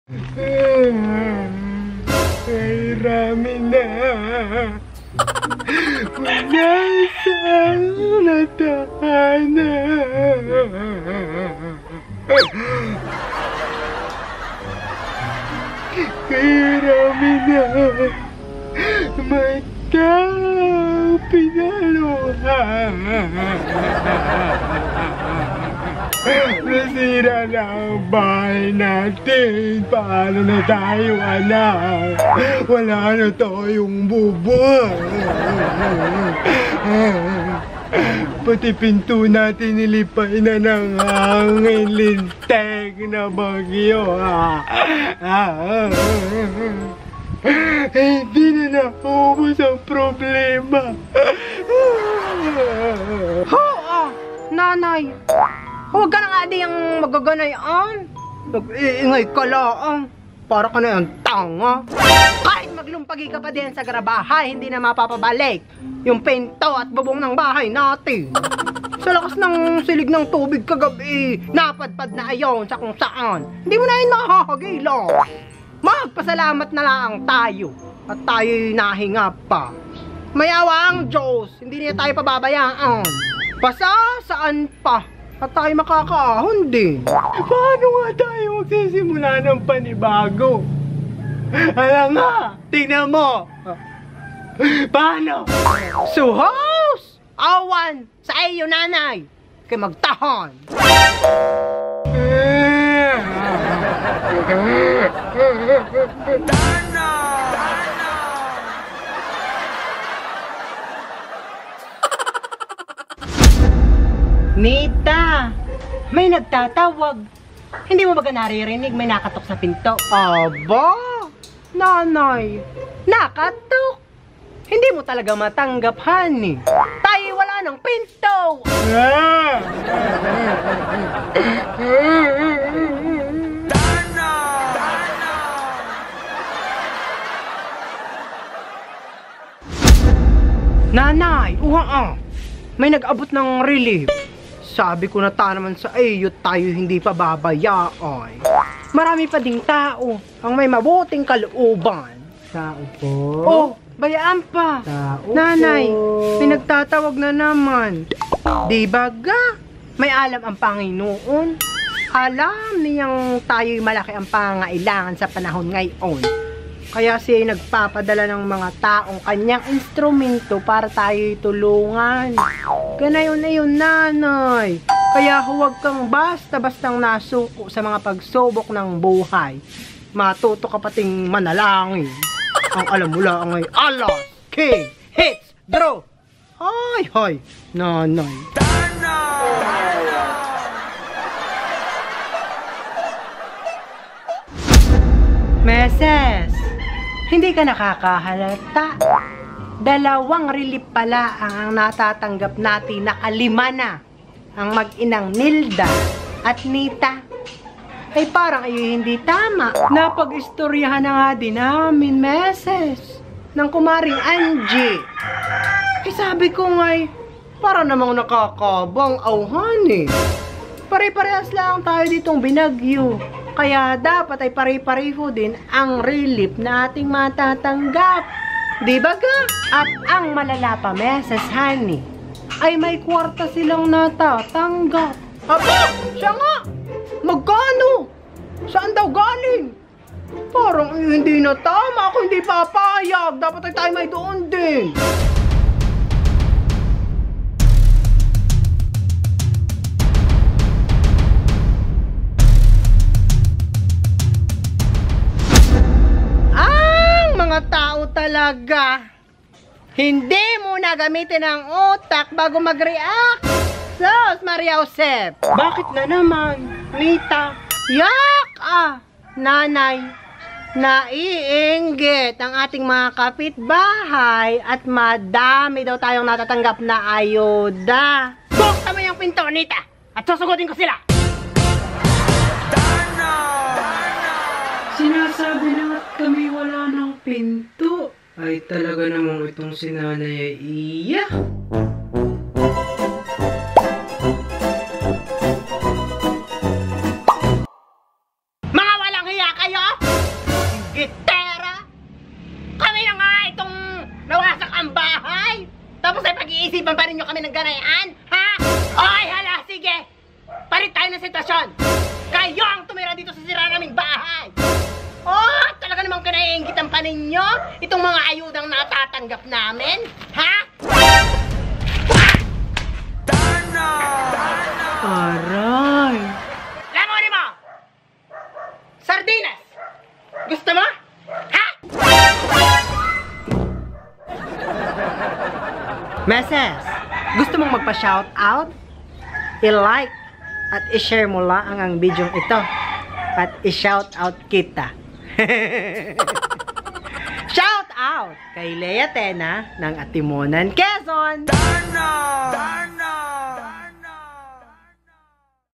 Ay, rami na. Wala saan natahanan. Ay, rami na. Mata pinaluhan. Nasira na ang bahay natin. Paano na tayo, anak? Wala na tayong bubuhay. Pati pinto natin nilipay na ng hangin, lintek na bagyo. Hindi na naubos ang problema. Nanay, huwag ka na nga di yung magaganayan. Nag-iingay ka lang. Para ka na yung tanga. Kahit maglumpagi ka pa din sa garabahay, hindi na mapapabalik yung pinto at bubong ng bahay natin. Sa lakas ng silig ng tubig kagabi, napadpad na ayon sa kung saan. Hindi mo na yun nakakagilo. Magpasalamat na lang tayo at tayo'y nahinga pa. Mayawa ang Diyos, hindi niya tayo pababayaan. Basta saan pa at tayo makakaahon din. Paano nga tayo magsisimula ng panibago? Alam nga, tingnan mo. Paano? Suhos! Awan sa iyo, nanay. Kay magtahan. Nita, may nagtatawag. Hindi mo ba naririnig may nakatok sa pinto? Aba, nanay, nakatok. Hindi mo talaga matanggap, honey. Tayo wala ng pinto. Nanay, may nag-abot ng relief. Sabi ko na naman sa iyo, tayo hindi pa babayaan. Marami pa ding tao ang may mabuting kalooban. Tao po? Oh, bayaan pa. Tao Nanay, po. may nagtatawag na naman. Di ba ga? May alam ang Panginoon. Alam niyang tayo'y malaki ang pangailangan sa panahon ngayon. Kaya siya nagpapadala ng mga taong kanyang instrumento para tayo'y tulungan. Ganayon na yun, nanay. Kaya huwag kang basta-bastang nasuko sa mga pagsubok ng buhay. Matuto ka pating manalangin. Ang alam mo lang ay alas, king, hits, draw. Hay, nanay. Meses, hindi ka nakakahalata. 2 relief pala ang natatanggap natin na 5 na. Ang mag-inang Nilda at Nita. Ay parang ay hindi tama. Napag-istoryahan na nga din namin, Meses, ng kumaring Angie. Ay sabi ko nga'y, para namang nakakabang auhan eh. Pare-parehas lang tayo ditong binagyo. Kaya dapat ay pare-pareho din ang relief na ating matatanggap. Di ba ga? At ang malala pa, Meses, honey, ay may kwarta silang natatanggap. Aba, siya nga! Magkano? Saan daw galing? Parang hindi na tama. Ako hindi papayag. Dapat ay tayo may doon din. Mga tao talaga. Hindi mo na gamitin ang utak bago mag-react. Sus, Maria Josep. Bakit na naman, Nita? Yak! Nanay, naiinggit ang ating mga kapitbahay at madami daw tayong natatanggap na ayuda. Buksan mo yung pinto, Nita, at susugutin ko sila. Sinasabi na at kami wala ng pinto. Ay talaga namang itong si Nanay Iya. Mga walang hiya kayo! sitwasyon. Kayo ang tumira dito sa sira naming bahay. Oh, talaga namang kinaiingitan pa ninyo itong mga ayudang natatanggap namin? Ha? Aray! Lamoni mo! Sardinas! Gusto mo? Ha? Meses, gusto mong magpa-shout out? I-like at i-share mo lang ang video ito at i-shout out kita. Shout out kay Lea Tena ng Atimonan, Quezon! Darna!